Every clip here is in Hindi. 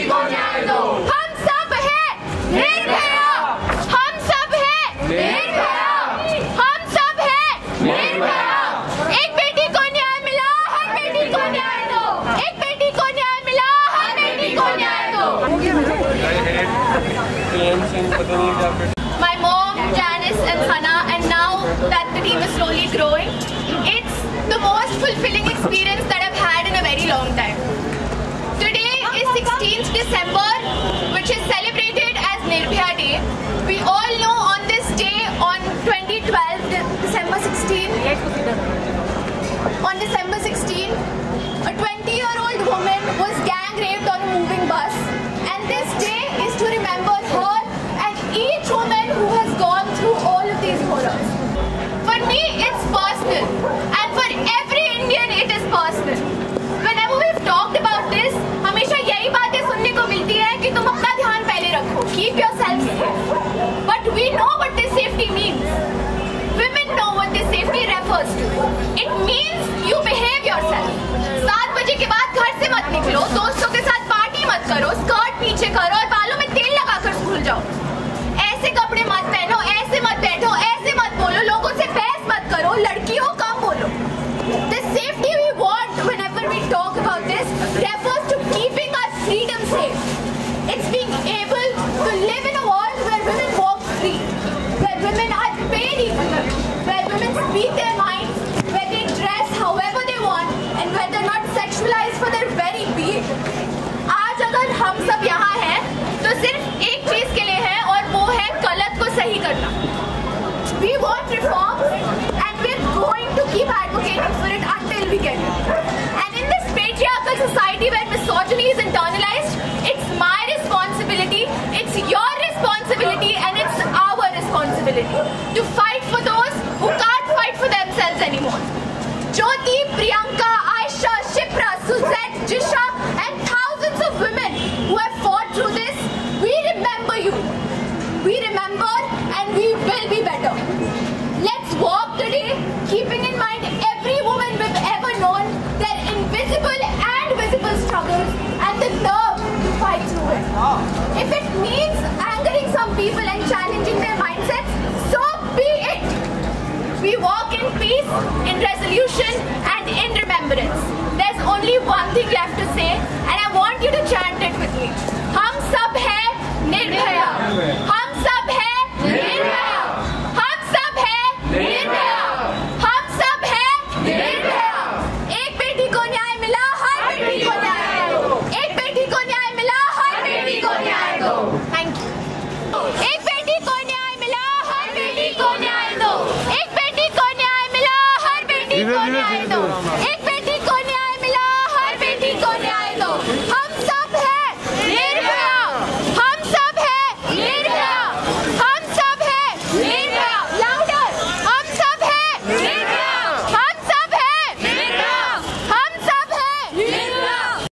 को न्याय दो। हम सब हैं निर्भया, हम सब हैं निर्भया, हम सब हैं निर्भया। एक बेटी को न्याय मिला, हर बेटी को न्याय दो। एक बेटी को न्याय मिला, हर बेटी को न्याय दो। My mom, Janice and Hana, and now that the team is slowly growing, it's the most fulfilling experience that I've had in a very long time. Today is 16th December, which is celebrated as Nirbhaya Day. We all know on this day, on 2012, December 16, on December 16, a 20-year-old woman was gang raped on a moving bus, and this day is to remember her and each woman who has gone through all of these horrors. For me, it's personal, and for every Indian, it is personal. Whenever we've talked about this, हमेशा यही बातें सुनने को मिलती है कि तुम अपना ध्यान पहले रखो, keep yourself safe. But we know what this safety means. Women know what this safety refers to. It means you behave yourself. 7 बजे के बाद घर से मत निकलो, दोस्तों के साथ पार्टी मत करो, स्कर्ट पीछे करो और बालों में तेल लगाकर स्कूल जाओ। ऐसे कपड़े मत पहनो, ऐसे मत बैठो, ऐसे मत बोलो, लोगों से बहस मत करो, लड़की हो कम बोलो। The safety we want whenever we talk about this refers to keeping our freedom safe. It's being able to live in a world where women walk free, where women are paid equally, where women speak their minds, where they dress however they want, and where they're not sexualized for their very being. आज अगर हम सब यहाँ हैं तो सिर्फ एक चीज के लिए है और वो है गलत को सही करना। We want reforms and we're going to keep advocating for it until we get it. And in this patriarchal society where misogyny is internalized, it's my responsibility, it's your responsibility, and it's our responsibility to fight for those who can't fight for themselves anymore. Jyoti, Priyanka, Aisha, Shipra, Suzette, Jisha, and thousands of women who have fought through this, we remember you. We remember and we will be better. Let's walk today, keeping in mind every woman we've ever known, their invisible and visible struggles, and the nerve to fight through it. If it means angering some people and challenging their mindsets, so be it. We walk in peace, in resolution, and in remembrance. There's only one thing left to say, and I want you to chant it with me. हम सब हैं निर्भया, हम सब हैं निर्भया, हम सब हैं निर्भया, हम सब हैं निर्भया। एक बेटी को न्याय मिला, हर बेटी को न्याय दो। एक बेटी को न्याय मिला, हर बेटी को न्याय दो। Thank you. एक बेटी को न्याय मिला, हर बेटी को न्याय दो। एक बेटी को न्याय मिला, हर बेटी को न्याय दो। एक बेटी को न्याय मिला, हर बेटी को न्याय दो। हम सब हैं निर्भया, हम सब हैं निर्भया, हम सब हैं निर्भया। लाउडर, हम सब हैं निर्भया, हम सब हैं निर्भया, हम सब हैं निर्भया।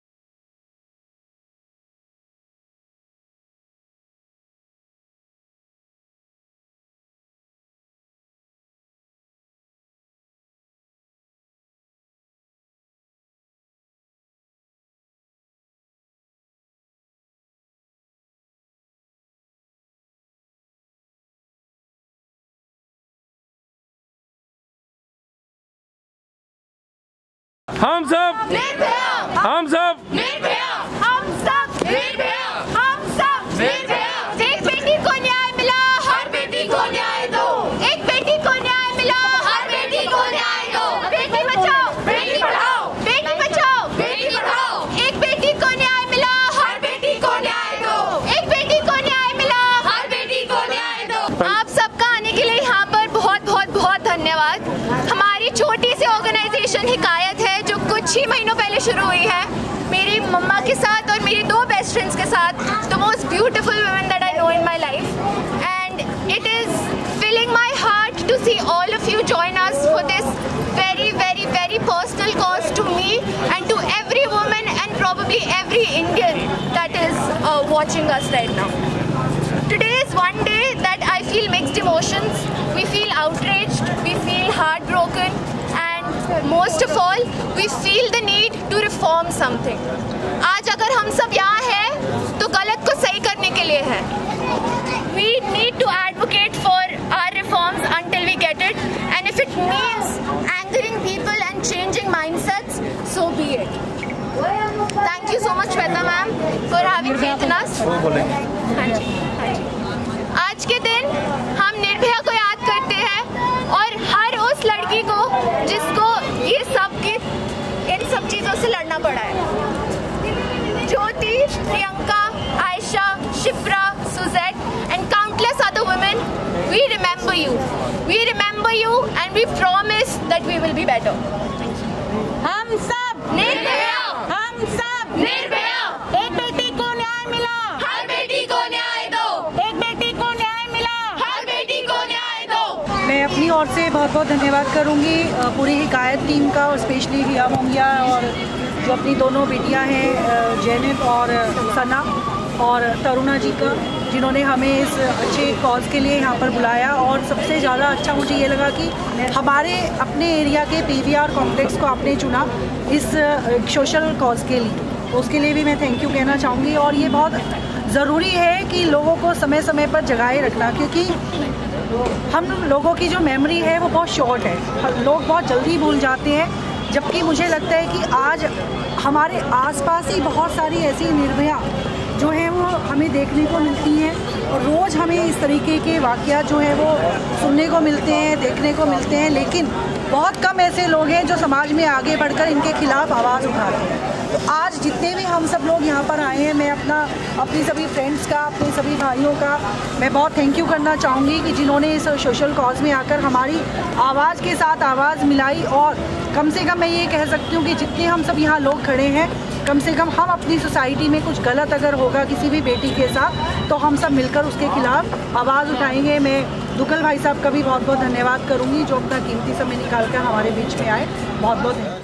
हम सब निर्भया, हम सब निर्भया, हम सब निर्भया, हम सब निर्भया। एक बेटी को न्याय मिला, हर बेटी को न्याय दो। एक बेटी को न्याय मिला, हर बेटी को न्याय दो। बेटी बचाओ, बेटी पढ़ाओ, बेटी बचाओ, बेटी पढ़ाओ। एक बेटी को न्याय मिला, हर बेटी को न्याय दो। एक बेटी को न्याय मिला, हर बेटी को न्याय दो। आप सबका आने के लिए यहाँ पर बहुत बहुत बहुत धन्यवाद। हमारी छोटी सी ऑर्गेनाइजेशन हिकायत है जो कुछ ही महीनों पहले शुरू हुई है, मेरी मम्मा के साथ और मेरी 2 बेस्ट फ्रेंड्स के साथ, the most beautiful women that I know in my life, and it is filling my heart to see all of you join us for this very very very personal cause to me and to every women एंड probably every Indian that is watching us right now. Today is one day that I feel mixed emotions. We feel outraged, we feel heartbroken, and most of all, we feel the need to reform something. आज अगर हम सब यहाँ हैं सुनास? हाँ जी। आज के दिन हम निर्भया को याद करते हैं और हर उस लड़की को जिसको ये सब की इन सब चीज़ों से लड़ना पड़ा है। ज्योति, Priyanka, Ayesha, Shipra, सुजैट and countless other women, we remember you. We remember you and we promise that we will be better. हम सब निर्भया, हम सब निर्भया। एक बेटी को न्याय मिला, हर बेटी को न्याय दो, एक बेटी को न्याय मिला, हर बेटी को न्याय दो। मैं अपनी ओर से बहुत बहुत धन्यवाद करूंगी पूरी हिकायत टीम का, और स्पेशली हिया मोंगिया और जो अपनी दोनों बेटियां हैं जैनब और सना और तरुणा जी का, जिन्होंने हमें इस अच्छे कॉज के लिए यहाँ पर बुलाया। और सबसे ज़्यादा अच्छा मुझे ये लगा कि हमारे अपने एरिया के पीवीआर कॉम्प्लेक्स को आपने चुना इस सोशल कॉज के लिए, उसके लिए भी मैं थैंक यू कहना चाहूँगी। और ये बहुत ज़रूरी है कि लोगों को समय समय पर जगाए रखना, क्योंकि हम लोगों की जो मेमोरी है वो बहुत शॉर्ट है, लोग बहुत जल्दी भूल जाते हैं। जबकि मुझे लगता है कि आज हमारे आसपास ही बहुत सारी ऐसी निर्भया जो है वो हमें देखने को मिलती हैं, और रोज़ हमें इस तरीके के वाक़यात जो है वो सुनने को मिलते हैं, देखने को मिलते हैं, लेकिन बहुत कम ऐसे लोग हैं जो समाज में आगे बढ़कर इनके खिलाफ़ आवाज़ उठाते हैं। तो आज जितने भी हम सब लोग यहाँ पर आए हैं, मैं अपनी सभी फ्रेंड्स का, अपने सभी भाइयों का मैं बहुत थैंक यू करना चाहूँगी कि जिन्होंने इस सोशल कॉज में आकर हमारी आवाज़ के साथ आवाज़ मिलाई। और कम से कम मैं ये कह सकती हूँ कि जितने हम सब यहाँ लोग खड़े हैं, कम से कम हम अपनी सोसाइटी में कुछ गलत अगर होगा किसी भी बेटी के साथ, तो हम सब मिलकर उसके खिलाफ़ आवाज़ उठाएंगे। मैं दुग्गल भाई साहब का भी बहुत बहुत धन्यवाद करूँगी जो अपना कीमती समय निकाल कर हमारे बीच में आए। बहुत बहुत